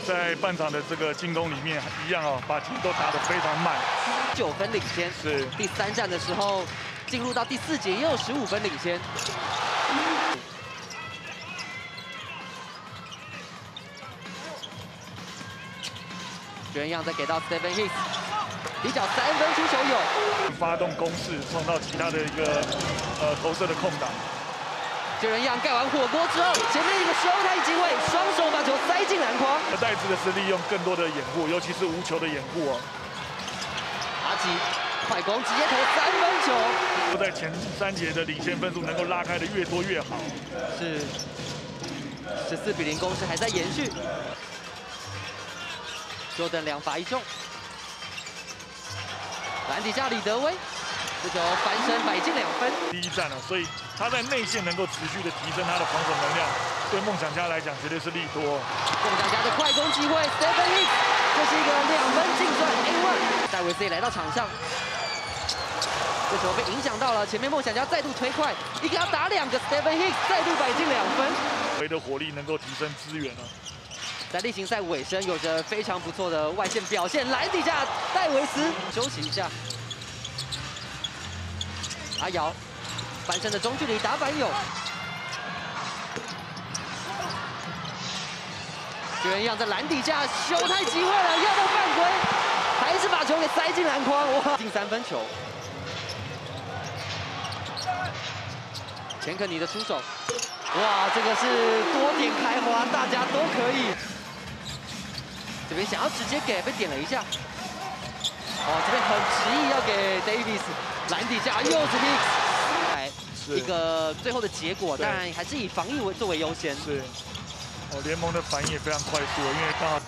在半场的这个进攻里面一样哦，把节奏打得非常慢。 9分领先。 是第3战的时候，进入到第4节也有15分领先。原样再给到 Stephen Hicks， 底角3分出手有。 发动攻势，创造其他的一个投射的空档。 绝人样盖完火锅之后，前面一个收台机会，双手把球塞进篮筐。 戴资的是利用更多的掩护，尤其是无球的掩护哦。 阿吉快攻直接投3分球。 在前3节的领先分数能够拉开的越多越好。 是14比0攻势还在延续。Jordan 2罚1中。篮底下李德威。 这球翻身摆进2分。 第1战了，所以他在内线能够持续的提升他的防守能量，对梦想家来讲绝对是利多。 梦想家的快攻机会 ，Stephen Hicks， 这是一个2分净赚 A1。戴维斯也来到场上，这球被影响到了，前面梦想家再度推快，一个要打2个 ，Stephen Hicks 再度摆进2分。 回的火力能够提升资源了。 在例行赛尾声，有着非常不错的外线表现，篮底下戴维斯休息一下。 阿瑶翻身的中距离打板有，绝人样在篮底下修太机会了，要到犯规，还是把球给塞进篮筐，哇！进3分球。钱肯尼的出手，哇，这个是多点开花，大家都可以。这边想要直接给，被点了一下。哦，这边很执意要给 Davis。 篮底下又是 Hicks， 一个最后的结果，当然还是以防御作为优先。 是，哦，联盟的反应也非常快速，因为刚好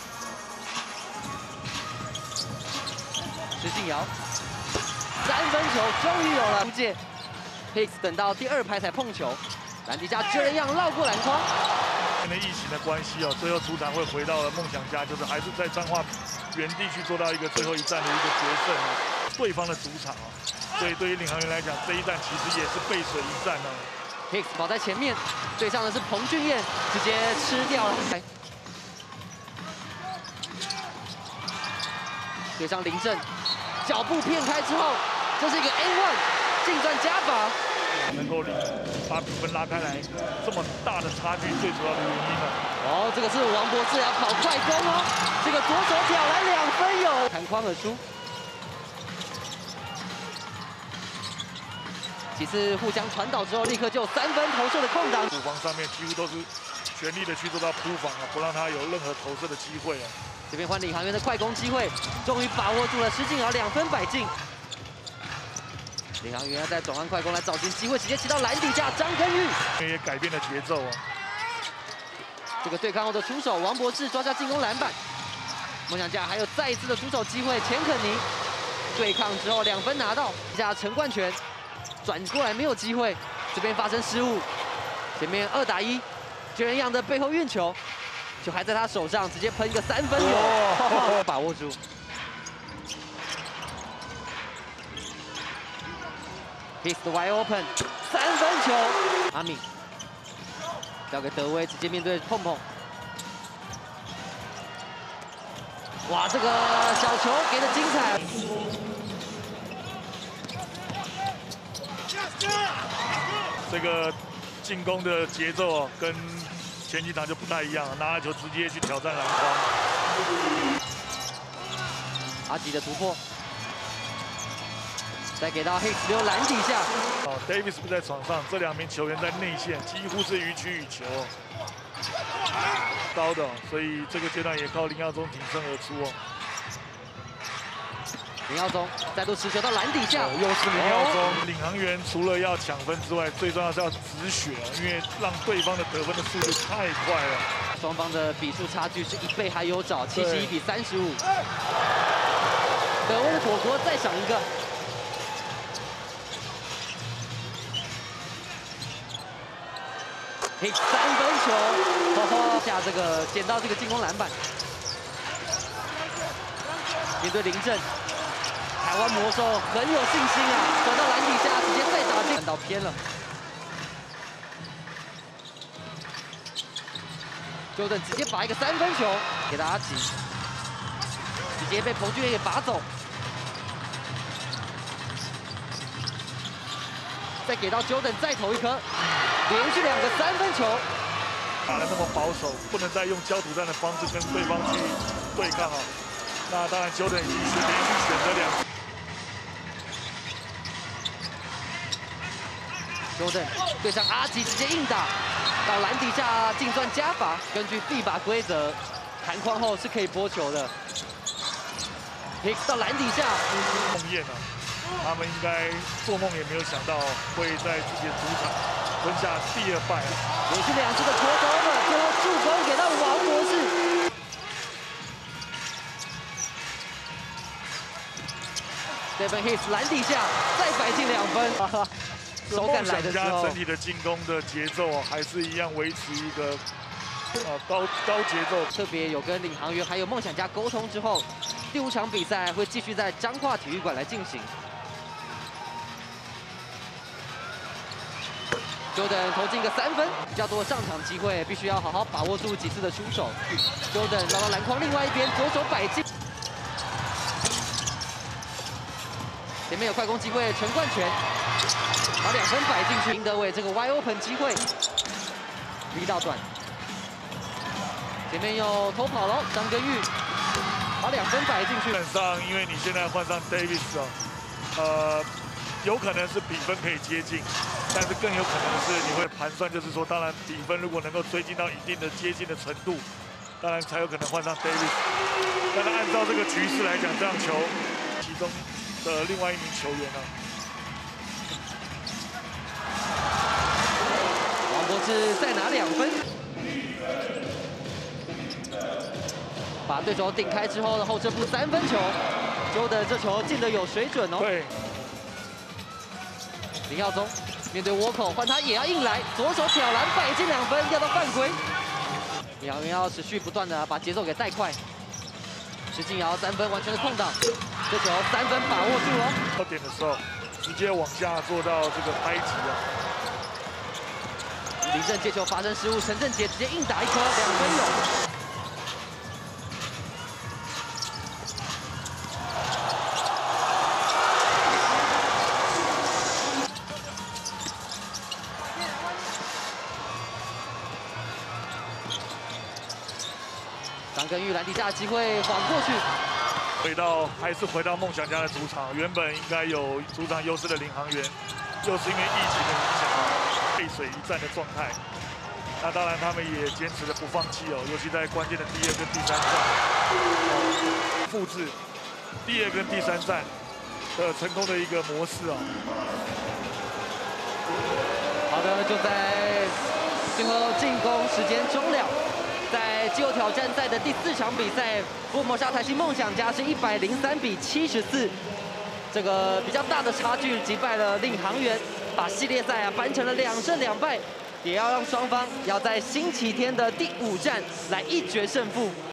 石信尧3分球终于有了出界 ，Hicks 等到第2拍才碰球，篮底下绝人样绕过篮筐。 因为疫情的关系哦，最后出场会回到了梦想家，就是还是在彰化原地去做到一个最后1战的一个决胜哦，对方的主场哦。 所以对于领航员来讲，这一战其实也是背水一战哦。 Hicks 跑在前面，对上的是彭俊彦，直接吃掉了。对上林振，脚步骗开之后，这是一个 A1 净赚加罚， 能够把比分拉开来，这么大的差距，最主要的原因呢？ 哦，这个是王博志要跑快攻哦，这个左手挑篮2分有，弹框而出。 几次互相传导之后，立刻就有3分投射的空档。 补防上面几乎都是全力的去做到扑防啊，不让他有任何投射的机会啊。 这边换领航员的快攻机会，终于把握住了施晋尧2分摆进。领航员要在转换快攻来找寻机会，直接骑到篮底下，张根玉也改变了节奏哦。 这个对抗后的出手，王博士抓下进攻篮板。梦想家还有再一次的出手机会，钱肯尼对抗之后2分拿到，下陈冠全。 转过来没有机会，这边发生失误，前面2打1，绝人样的背后运球，球还在他手上，直接喷一个3分有，把握住。Hicks 的 wide open 3分球，阿敏交给德威，直接面对碰碰。哇，这个小球给的精彩。 这个进攻的节奏哦，跟前几场就不太一样，拿了球直接去挑战篮筐。 阿吉的突破，再给到 Hicks 留篮底下。 哦 ，Davis 不在场上，这2名球员在内线几乎是予取予求哦，高的哦，所以这个阶段也靠林耀宗挺身而出哦。 林耀宗再度持球到篮底下， 又是林耀宗。领航员除了要抢分之外，最重要是要止血，因为让对方的得分的速度太快了。 双方的比数差距是1倍还有找，71比35。德威的火锅再赏一个。Hicks 3分球，下这个捡到这个进攻篮板，面对林振。 台湾魔兽很有信心啊，转到篮底下，直接再打进，到偏了。 Jordan 直接把一个3分球给到阿吉，直接被彭俊彦给拔走。再给到 Jordan 再投一颗，连续2个3分球。 打得那么保守，不能再用焦土战的方式跟对方去对抗啊。那当然 Jordan 已经是连续选择2。 Jordan 对上阿吉，直接硬打到篮底下净赚加罚。根据FIBA规则，弹框后是可以拨球的。Hicks 到篮底下， 梦魇啊，他们应该做梦也没有想到会在自己的主场吞下第2败啊。 连续2次的脱钩了，最后助攻给到王博士。Devin Hicks 篮底下再摆进2分。手感来的时候， 整体的进攻的节奏啊，还是一样维持一个高节奏。 特别有跟领航员还有梦想家沟通之后，第5场比赛会继续在彰化体育馆来进行。Jordan 投进一个3分，比较多的上场机会，必须要好好把握住几次的出手。Jordan 绕到篮筐另外一边，左手摆进，前面有快攻机会，陈冠全。把2分摆进去，林德伟这个 wide open 机会，力道短，前面有偷跑喽，张根玉把2分摆进去。 基本上，因为你现在换上 Davis 有可能是比分可以接近，但是更有可能是你会盘算，就是说，当然比分如果能够追进到一定的接近的程度，当然才有可能换上 Davis。但是按照这个局势来讲，这样球其中的另外一名球员呢？ 博士再拿2分，把对手顶开之后的后撤步3分球，Jordan这球进得有水准哦。 对。 林耀宗面对倭寇，换他也要硬来，左手挑篮摆进2分，要到犯规。领航员要持续不断的把节奏给带快。石敬尧3分完全的空档，这球3分把握住了。 到点的时候，直接往下做到这个拍击啊。 林正接球发生失误，陈振杰直接硬打一颗2分有。张根玉篮底下的机会晃过去， 还是回到梦想家的主场，原本应该有主场优势的领航员，又是因为疫情的影响啊。背水一战的状态，那当然他们也坚持的不放弃哦，尤其在关键的第2跟第3战，复制第2跟第3战的成功的一个模式哦。 好的，就在最后进攻时间终了，在季后挑战赛的第4场比赛，福尔摩沙台新梦想家是103比74，这个比较大的差距击败了领航员。把系列赛扳成了2胜2败，也要让双方要在星期天的第5战来一决胜负。